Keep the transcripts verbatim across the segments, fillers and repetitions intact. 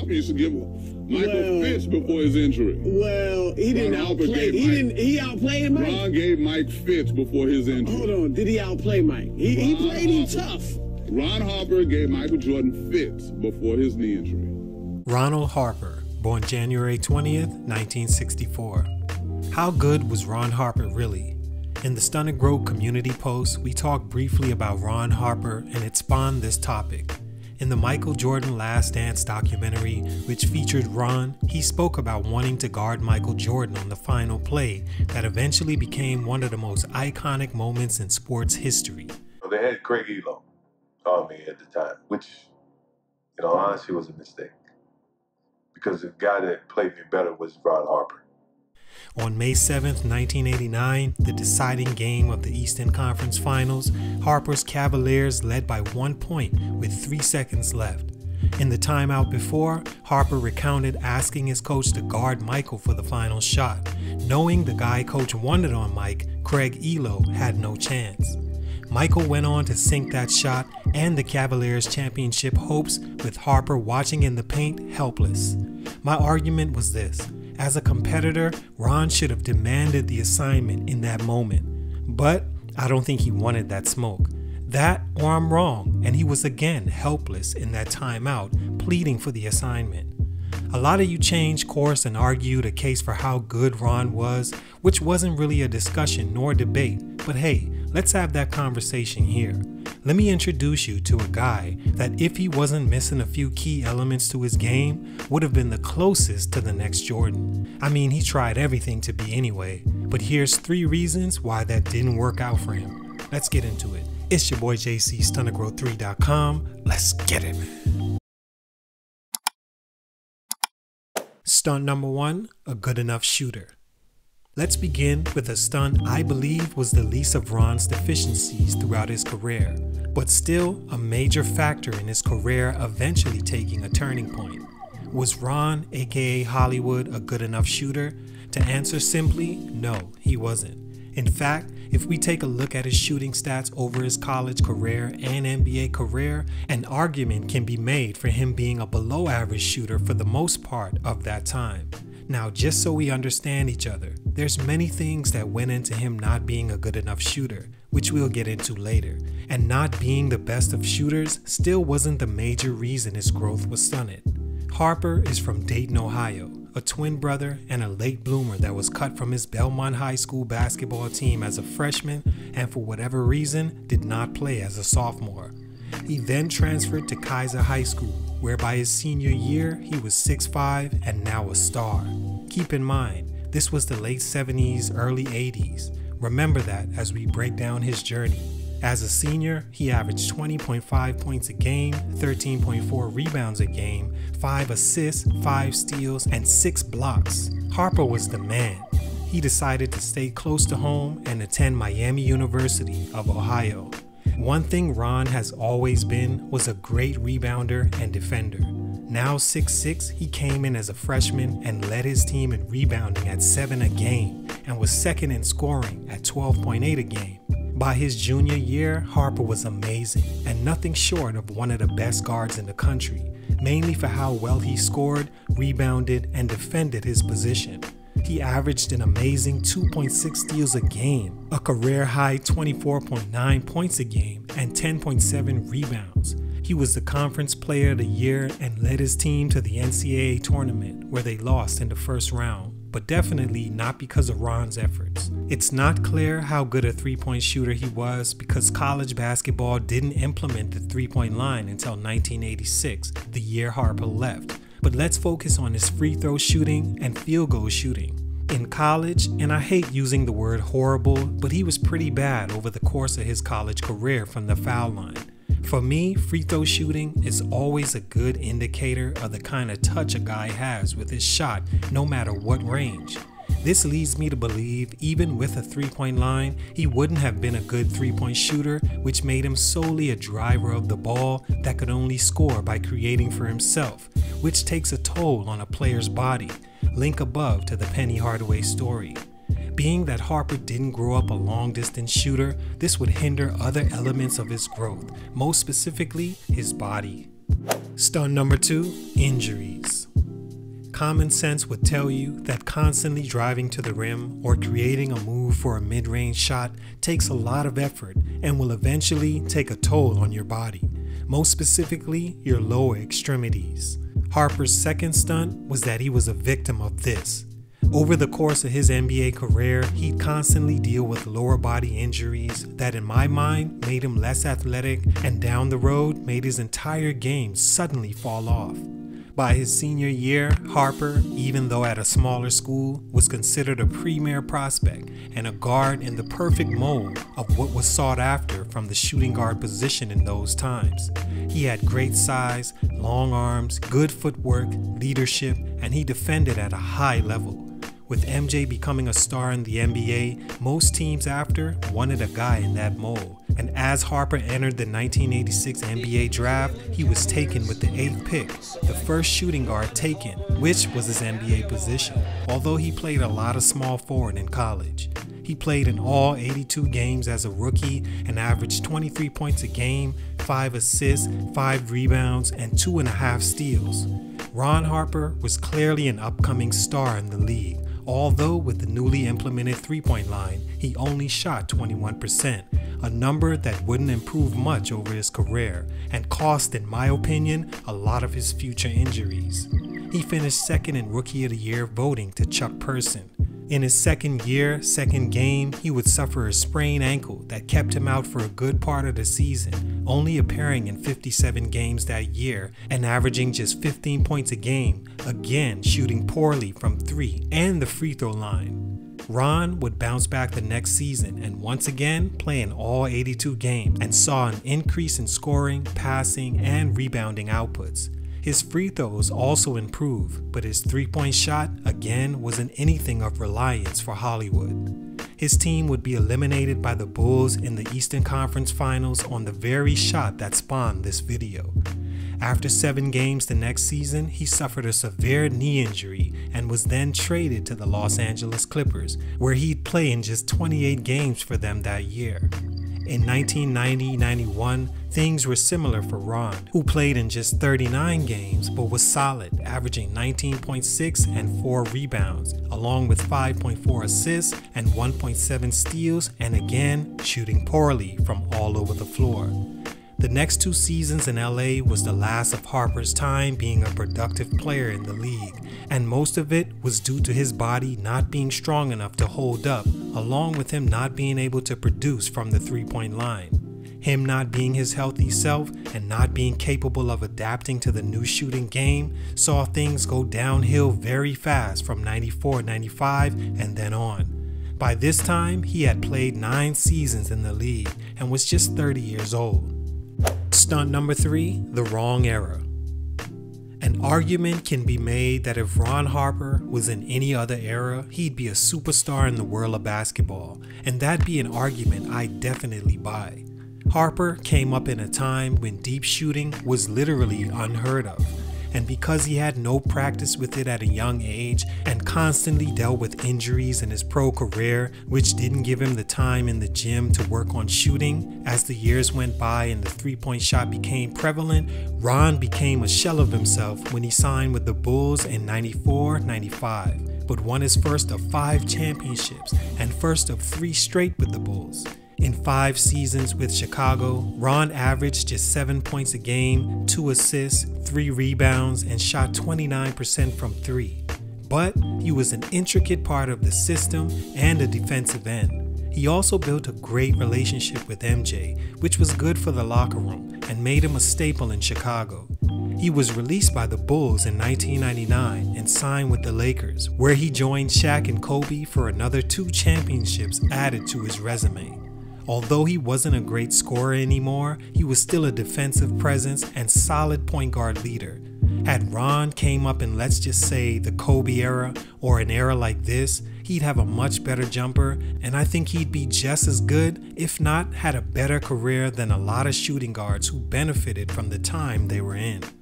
Harper used to give Michael Well- fits before his injury. Well, he didn't Ron Harper outplay. gave He Mike- didn't. He outplayed Mike. Ron gave Mike fits before his injury. Hold on. Did he outplay Mike? He, he Ron played him Harper- tough. Ron Harper gave Michael Jordan fits before his knee injury. Ronald Harper, born January twentieth, nineteen sixty-four. How good was Ron Harper really? In the Stunted Growth community post, we talked briefly about Ron Harper and it spawned this topic. In the Michael Jordan Last Dance documentary, which featured Ron, he spoke about wanting to guard Michael Jordan on the final play that eventually became one of the most iconic moments in sports history. They had Craig Elo on me at the time, which, you know, honestly was a mistake. Because the guy that played me better was Ron Harper. On May seventh, nineteen eighty-nine, the deciding game of the Eastern Conference Finals, Harper's Cavaliers led by one point with three seconds left. In the timeout before, Harper recounted asking his coach to guard Michael for the final shot, knowing the guy coach wanted on Mike, Craig Elo, had no chance. Michael went on to sink that shot and the Cavaliers' championship hopes, with Harper watching in the paint helpless. My argument was this: as a competitor, Ron should have demanded the assignment in that moment. But I don't think he wanted that smoke. That, or I'm wrong, and he was again helpless in that timeout, pleading for the assignment. A lot of you changed course and argued a case for how good Ron was, which wasn't really a discussion nor debate, but hey, let's have that conversation here. Let me introduce you to a guy that, if he wasn't missing a few key elements to his game, would have been the closest to the next Jordan. I mean, he tried everything to be anyway, but here's three reasons why that didn't work out for him. Let's get into it. It's your boy J C, stunted growth three dot com. Let's get it. Stunt number one, a good enough shooter. Let's begin with a stunt I believe was the least of Ron's deficiencies throughout his career, but still a major factor in his career eventually taking a turning point. Was Ron, aka Hollywood, a good enough shooter? To answer simply, no, he wasn't. In fact, if we take a look at his shooting stats over his college career and N B A career, an argument can be made for him being a below average shooter for the most part of that time. Now, just so we understand each other, there's many things that went into him not being a good enough shooter, which we'll get into later. And not being the best of shooters still wasn't the major reason his growth was stunted. Harper is from Dayton, Ohio, a twin brother and a late bloomer that was cut from his Belmont High School basketball team as a freshman and for whatever reason did not play as a sophomore. He then transferred to Kaiser High School, where by his senior year he was six five and now a star. Keep in mind, this was the late seventies, early eighties. Remember that as we break down his journey. As a senior, he averaged twenty point five points a game, thirteen point four rebounds a game, five assists, five steals, and six blocks. Harper was the man. He decided to stay close to home and attend Miami University of Ohio. One thing Ron has always been was a great rebounder and defender. Now six six, he came in as a freshman and led his team in rebounding at seven a game and was second in scoring at twelve point eight a game. By his junior year, Harper was amazing and nothing short of one of the best guards in the country, mainly for how well he scored, rebounded, and defended his position. He averaged an amazing two point six steals a game, a career-high twenty-four point nine points a game, and ten point seven rebounds. He was the Conference Player of the Year and led his team to the N C double A tournament, where they lost in the first round, but definitely not because of Ron's efforts. It's not clear how good a three-point shooter he was because college basketball didn't implement the three-point line until nineteen eighty-six, the year Harper left. But let's focus on his free throw shooting and field goal shooting. In college, and I hate using the word horrible, but he was pretty bad over the course of his college career from the foul line. For me, free throw shooting is always a good indicator of the kind of touch a guy has with his shot, no matter what range. This leads me to believe even with a three-point line, he wouldn't have been a good three-point shooter, which made him solely a driver of the ball that could only score by creating for himself, which takes a toll on a player's body. Link above to the Penny Hardaway story. Being that Harper didn't grow up a long-distance shooter, this would hinder other elements of his growth, most specifically his body. Stunt number two, injuries. Common sense would tell you that constantly driving to the rim or creating a move for a mid-range shot takes a lot of effort and will eventually take a toll on your body, most specifically your lower extremities. Harper's second stunt was that he was a victim of this. Over the course of his N B A career, he'd constantly deal with lower body injuries that in my mind made him less athletic and down the road made his entire game suddenly fall off. By his senior year, Harper, even though at a smaller school, was considered a premier prospect and a guard in the perfect mold of what was sought after from the shooting guard position in those times. He had great size, long arms, good footwork, leadership, and he defended at a high level. With M J becoming a star in the N B A, most teams after wanted a guy in that mold. And as Harper entered the nineteen eighty-six N B A draft, he was taken with the eighth pick, the first shooting guard taken, which was his N B A position, although he played a lot of small forward in college. He played in all eighty-two games as a rookie and averaged twenty-three points a game, five assists, five rebounds, and two and a half steals. Ron Harper was clearly an upcoming star in the league, although with the newly implemented three-point line, he only shot twenty-one percent, a number that wouldn't improve much over his career and cost, in my opinion, a lot of his future injuries. He finished second in Rookie of the Year voting to Chuck Person. In his second year, second game, he would suffer a sprained ankle that kept him out for a good part of the season, only appearing in fifty-seven games that year and averaging just fifteen points a game, again shooting poorly from three and the free throw line. Ron would bounce back the next season and once again play in all eighty-two games and saw an increase in scoring, passing, and rebounding outputs. His free throws also improved, but his three-point shot again wasn't anything of reliance for Hollywood. His team would be eliminated by the Bulls in the Eastern Conference Finals on the very shot that spawned this video. After seven games the next season, he suffered a severe knee injury and was then traded to the Los Angeles Clippers, where he'd play in just twenty-eight games for them that year. In nineteen ninety ninety-one, things were similar for Ron, who played in just thirty-nine games but was solid, averaging nineteen point six and four rebounds, along with five point four assists and one point seven steals, and again, shooting poorly from all over the floor. The next two seasons in L A was the last of Harper's time being a productive player in the league, and most of it was due to his body not being strong enough to hold up, along with him not being able to produce from the three-point line. Him not being his healthy self and not being capable of adapting to the new shooting game saw things go downhill very fast from ninety-four ninety-five and then on. By this time, he had played nine seasons in the league and was just thirty years old. Stunt number three, the wrong era. An argument can be made that if Ron Harper was in any other era, he'd be a superstar in the world of basketball, and that'd be an argument I definitely buy. Harper came up in a time when deep shooting was literally unheard of, and because he had no practice with it at a young age and constantly dealt with injuries in his pro career, which didn't give him the time in the gym to work on shooting, as the years went by and the three-point shot became prevalent, Ron became a shell of himself when he signed with the Bulls in ninety-four ninety-five, but won his first of five championships and first of three straight with the Bulls. In five seasons with Chicago, Ron averaged just seven points a game, two assists, three rebounds, and shot twenty-nine percent from three. But he was an intricate part of the system and a defensive end. He also built a great relationship with M J, which was good for the locker room and made him a staple in Chicago. He was released by the Bulls in nineteen ninety-nine and signed with the Lakers, where he joined Shaq and Kobe for another two championships added to his resume. Although he wasn't a great scorer anymore, he was still a defensive presence and solid point guard leader. Had Ron came up in, let's just say, the Kobe era or an era like this, he'd have a much better jumper, and I think he'd be just as good, if not had a better career than a lot of shooting guards who benefited from the time they were in.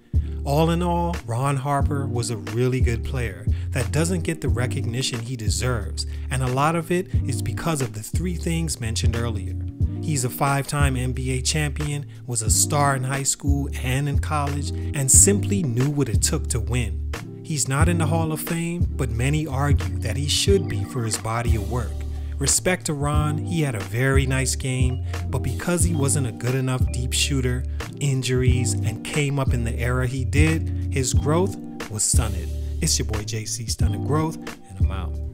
All in all, Ron Harper was a really good player that doesn't get the recognition he deserves, and a lot of it is because of the three things mentioned earlier. He's a five-time N B A champion, was a star in high school and in college, and simply knew what it took to win. He's not in the Hall of Fame, but many argue that he should be for his body of work. Respect to Ron, he had a very nice game, but because he wasn't a good enough deep shooter, injuries, and came up in the era he did, his growth was stunted. It's your boy J C, Stunted Growth, and I'm out.